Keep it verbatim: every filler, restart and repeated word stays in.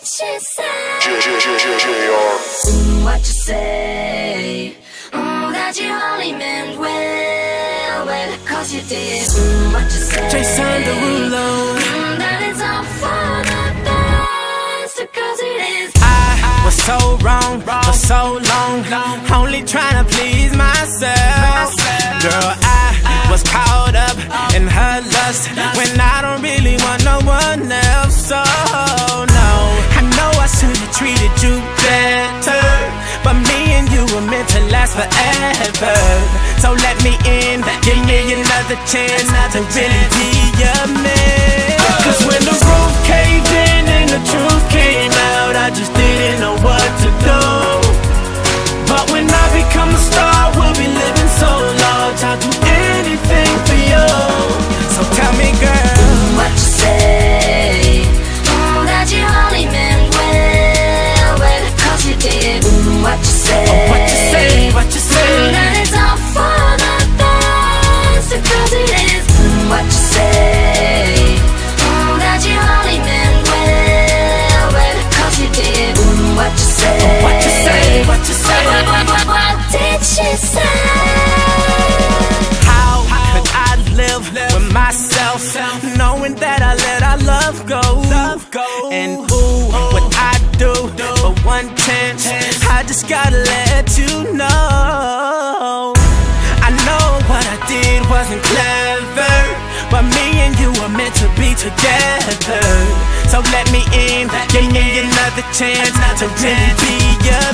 she say? Mm, what you say? Mm, that you only meant well, well, cause you did. Mm, what you say? Jason Derulo. Mm, that it's all for the best, cause it is. I was so wrong for so long, only trying to please myself. Girl, I was caught up in her lust when I don't really want no one else. So no, I know I should have treated you better, but me and you were meant to last forever. So let me in, give me another chance to really be your man. Cause when the roof caved in and the truth came out, I just didn't know what to do. But when I become a star, we'll be living so large, I'll do anything for you. So tell me, girl, what you say? Mm, that you only meant well, well, cause you did. Mm, what you say? oh, what you say, what you say? Mm, that it's all for the best, cause it is. Mm, what you say? Mm, that you only meant well, well, cause you did. Mm, what you say? oh, what you say, what you say? What, what, what, what did she say? How could I live with myself, knowing that I let our love go? And ooh, what I do for one chance, I just gotta let you know. I know what I did wasn't clever, but me and you were meant to be together. So let me in, give me another chance to really be your